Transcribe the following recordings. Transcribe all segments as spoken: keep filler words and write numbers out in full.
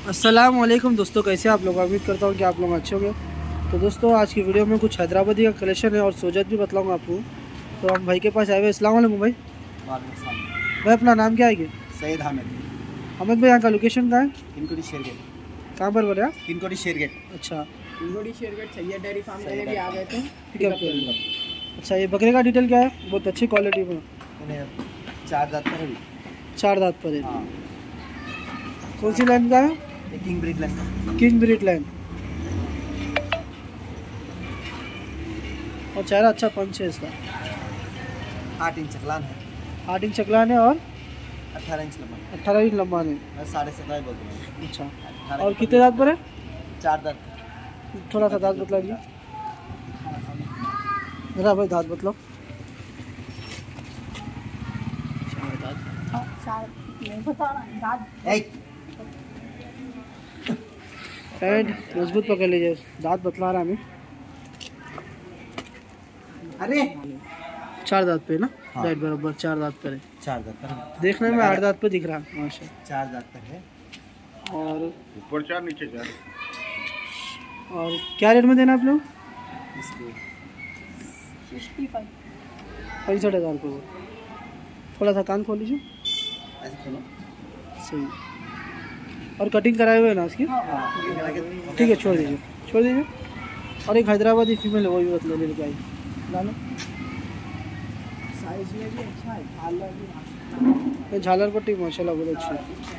अस्सलाम वालेकुम दोस्तों, कैसे आप लोग? उम्मीद करता हूँ कि आप लोग अच्छे होंगे। तो दोस्तों आज की वीडियो में कुछ हैदराबादी का कलेक्शन है और सोजत भी बतलाऊँगा आपको। तो हम भाई के पास आए हुए। अस्सलाम वालेकुम भाई। भाई अपना नाम क्या है? सैयद हामिद। हामिद भाई, यहाँ का लोकेशन कहाँ है? किनकोटी शेरगेट। कहाँ पर बोले आप? किनकोटी शेरगेट। अच्छा, किनकोटी शेरगेट सैयद डेयरी फार्म के लिए भी आ गए थे। ठीक है। अच्छा, ये बकरे का डिटेल क्या है? बहुत अच्छी क्वालिटी में। चार दांत पर है। चार दांत पर है। हाँ। कौन सी लाइन का है? King breed line. King breed line. और चेहरा अच्छा पंच है इसका। आठ इंच चकलान है। आठ इंच चकलान है और अठारह इंच लंबा। अट्ठारह इंच लंबा है। मैं साढ़े सत्रह बोलता हूँ। अच्छा, और कितने दांत पर है? चार दांत। थोड़ा सा दांत बतला दीजिए जरा भाई, दांत बतलाओ। पैंट मजबूत पकड़ लीजिए, दांत बतला रहा हमें। अरे चार दांत पे ना? हाँ। राइट, बराबर चार दांत पर है। चार दांत पर देखने में आठ दांत पे दिख रहा है माशा। चार दांत पर है और ऊपर चार नीचे चार। और क्या रेट में देना आप लोग? इसको पैंसठ हज़ार रुपये। थोड़ा सा कान खोल लीजिए। ऐसे खोलो। सही। और कटिंग कराए हुए हैं ना इसकी? ठीक है, छोड़ दीजिए छोड़ दीजिए। और एक हैदराबादी फीमेल है, वो भी बतला लेके आई। डालो। साइज में भी अच्छा है, झालर भी। ये झालर पट्टी माशाल्लाह बहुत अच्छी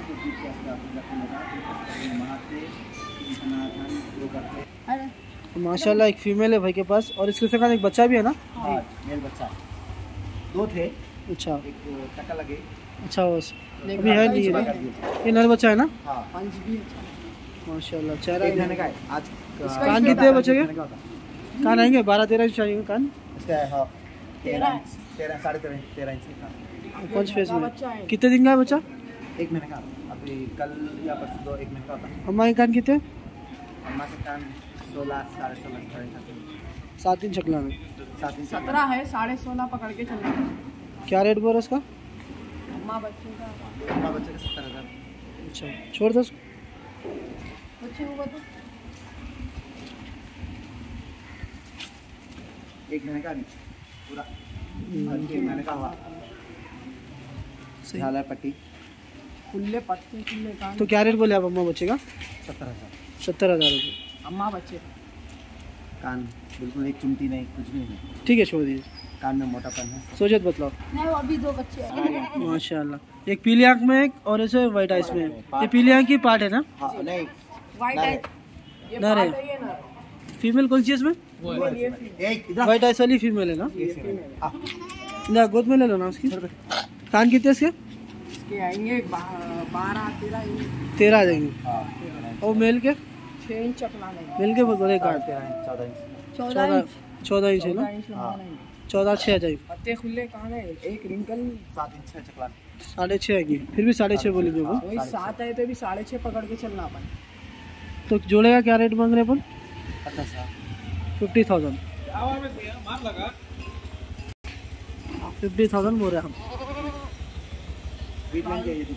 है। माशाल्लाह एक फीमेल है भाई के पास, और इसके साथ एक बच्चा भी है ना? हाँ, मेल बच्चा दो थे। अच्छा एक टक्का लगे। अच्छा, वो अभी है नहीं है। ये नर बच्चा है ना? हाँ। पंच भी अच्छा। माशाल्लाह चेहरा एक महीने का है आज। कान कितने बचे के? कान आएंगे बारह तेरह इंच चाहिए कान। इसका है हाँ तेरह इंच तेरह साढ़े तेरह तेरह इंच का कान। पंच फेस में बच्चा है। कितने दिन का है बच्चा? एक महीने का। अभी कल या परसों दो एक महीने का होता है। अम्मा के कान कितने? अम्मा के कान सोलह साढ़े सोलह साढ़े सात सात इंच चकला में। सात इंच सत्रह है, साढ़े सोलह पकड़ के चलना। क्या रेट बोल रहा है इसका? अम्मा बच्चे का अम्मा बच्चे का सत्तर हज़ार। अच्छा, छोड़ दो उसको। बच्चे को बता। एक महीने का नहीं पूरा। एक महीने का हुआ। झालर पट्टी। खुले पत्ते खुले कान। तो क्या रेट बोले आप अम्मा बच्चे का? सत्तर हज़ार। सत्तर हज़ार रुपये। अम्मा बच्चे कान बिल्कुल एक चुमटी नहीं, कुछ भी नहीं। ठीक है, छोड़ दीजिए। कान में मोटापन है। सोचत बतलाओ। नहीं, वो अभी दो बच्चे हैं। माशाल्लाह, एक पीली आंख में एक और ऐसे वाइट आइस में। ये पीली आंख की पार्ट है ना? हाँ नहीं वाइट है। ये ना रे। बात है ये ना। फीमेल कौन सी है इसमें? ये फीमेल। एक इधर वाइट आइस वाली फीमेल है ना? ये फीमेल। आ, ना गोद में ले लो ना उसकी। कान कितने इसके? इसके आएंगे बा- बारह तेरह इंच। तेरह आ जाएंगे। हाँ, और मेल के? छः इंच चकला नहीं। मेल के बड़े साढ़े काट। तेरह इंच चौदह इंच। चौदह चौदह इंच चौदह इंच है ना? चौदह इंच लंबा हाँ। नहीं। चौदह छः आ जाएगी। पत्ते खुले कान है, एक रिंकल। सात इंच है चकला। साढ़े छः आएगी, फिर भी साढ़े छः बोलेंगे वो। वही सात है तो भी साढ़े छः पकड़ के चलना अपन। तो जोड़े का क्या रेट मांग रहे अपन? अच्छा sir fifty thousand. Fifty thousand बोल रहे हैं हम। बीट लाइन चाहिए थी।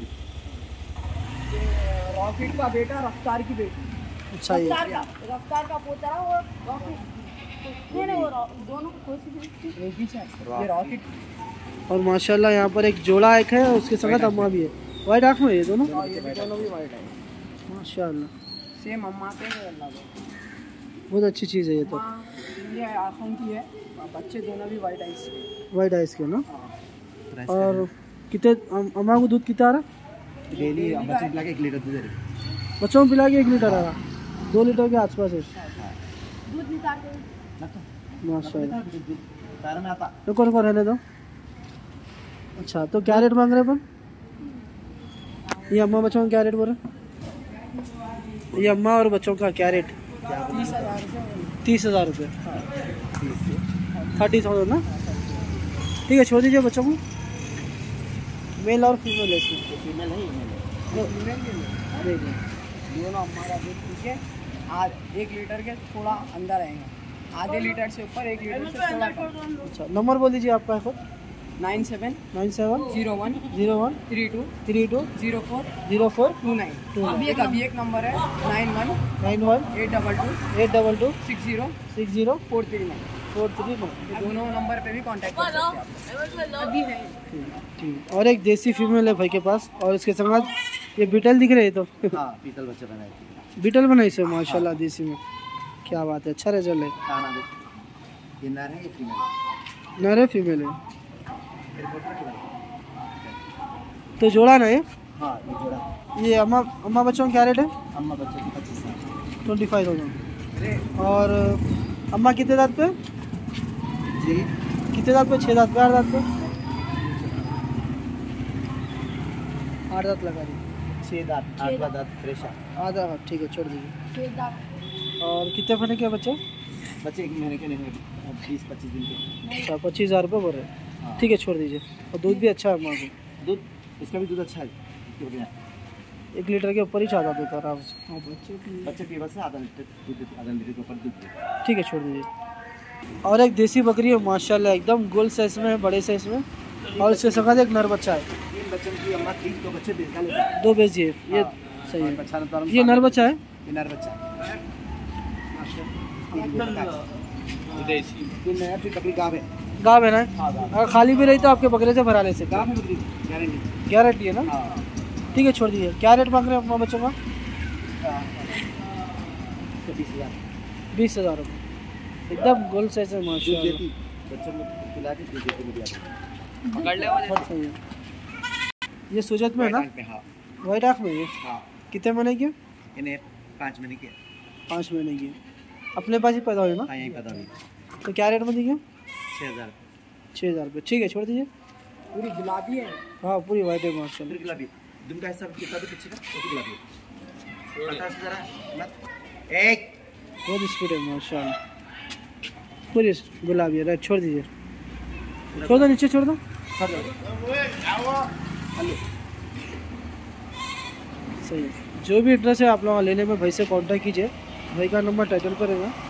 रॉकेट का बेटा, रफ्तार की बेटी। अच्छा, ये रफ्तार का रफ्तार का पोता और रॉकेट। नहीं नहीं, वो रॉ- दोनों को कोई सी एक ही है। ये रॉकेट। और माशाल्लाह यहाँ पर एक जोड़ा एक है, उसके साथ अम्मा भी है। वाइट आँख में ये दोनों और ये दोनों भी वाइट है। माशाल्लाह सेम अम्मा के हैं, अल्लाह के। बहुत अच्छी चीज़ है ये तो। अम्मा ये आँखों की है, और बच्चे दोनों भी वाइट आइस के। वाइट आइस के ना? प्रेस और कितने अम- अम्मा को दूध कितना आ रहा? कर। डेली बच्चे पिला के एक लीटर दूध दे रही। बच्चों को पिला के एक लीटर आ रहा, दो लीटर के आसपास है। दूध निकाल के ना तो माशाल्लाह। तारा में आता। रुको रुको, रहने दो। अच्छा, तो क्या रेट मांग रहे हैं अपन? ये अम्मा बच्चों का क्या रेट बोल रहे? ये अम्मा और बच्चों का क्या रेट? तीस हज़ार रुपये। तीस हज़ार रुपये। थर्टी थाउजेंड ना? ठीक है, छोड़ दीजिए बच्चों को। मेल और फीमेल है इसमें? फीमेल है देख लें। दोनों अम्मा का दूध पी के आज एक लीटर के थोड़ा अंदर आएंगे। आधे लीटर से ऊपर, एक लीटर से थोड़ा कम। अच्छा, नंबर बोल दीजिए आपका। Nine seven nine seven zero one zero one three two three two zero four zero four two nine अभी एक अभी एक नंबर है nine one nine one eight double two eight double two six zero six zero four three nine four three no. ये दोनों number पे भी contact कर सकते हैं आप। अभी है ठीक। और एक देसी फीमेल है भाई के पास, और इसके संग ये बीटल दिख रहे हैं तो हाँ पीतल बच्चा बनाए बीटल बनाई से माशाल्लाह देसी में, क्या बात है, अच्छा रिजल्ट है। खाना देख ये नर है ये फीमेल नर है फीमेल है मेरे फोटो रखी है। तो जोड़ा ना ये हाँ ये जोड़ा ये अम्मा अम्मा बच्चों का क्या रेट है? अम्मा बच्चे की पच्चीस साल ट्वेंटी फाइव थाउजेंड। और अम्मा कितने दांत पे? जी कितने दांत पे? छः दांत पे, आठ दांत पे? आठ दांत लगा दी। छः दांत आठवां दांत फ्रेश है। आधा, ठीक है छोड़ दीजिए। और कितने महीने के बच्चे? बच्चे एक महीने के नहीं बीस पच्चीस दिन के। अच्छा पच्चीस हज़ार रुपये बोल रहे हैं, हाँ। ठीक है छोड़ दीजिए। और दूध भी अच्छा है अम्मा को, दूध इसका भी दूध अच्छा है इसके बढ़िया। एक लीटर के ऊपर ही चाहता दूध आराम से। हाँ बच्चे की बच्चे की बस आधा लीटर दूध आधा लीटर के ऊपर दूध देते। ठीक है छोड़ दीजिए। और एक देसी बकरी है माशाल्लाह एकदम गोल साइज में है, बड़े साइज में, और इसके संग एक नर बच्चा है। तीन बच्चों की अम्मा थी तो बच्चे बेच डाले दो बेचिए ये, हाँ। सही है। बच्चा ना तो ये नर बच्चा है, ये नर बच्चा है। तीन नया फिर बकरी गाँव है। गाँव है ना? हाँ गाँव अगर खाली भी रही तो आपके बकरे से भरा ले सकते गाँव हैं। में बकरी गारंटी। गारंटी है ना? हाँ ठीक है छोड़ दीजिए। क्या रेट मांग रहे हैं अपना बच्चों का? बीस हज़ार बीस हज़ार रुपये, एकदम गोल साइज है दूध माशाल्लाह। देती बच्चों में खिला के दूध देती मेरी आती। पकड़ ले बहुत सही है। ये सूजत में है ना? में हाँ वाइट आँख में? ये हाँ कितने महीने की? इन्हें पाँच महीने की है। पाँच महीने की। अपने पास ही पैदा हुई ना? हाँ यही पता नहीं तो क्या रेट में देंगे? छः हज़ार छः हज़ार रुपये, ठीक है छोड़ दीजिए। पूरी गुलाबी है। हाँ पूरी वाइट है माशाल्लाह। फिर गुलाबी दुम का हिसाब कितना भी पीछे का वो भी गुलाबी पता है जरा मत एक बहुत स्पीड है माशाल्लाह, पूरी गुलाबी है। राइट छोड़ दीजिए, छोड़ दो नीचे छोड़ दो। सही है। जो भी इंटरेस्ट है आप लोग लेने में भाई से कांटेक्ट कीजिए, भाई का नंबर टाइटल पर रहेगा।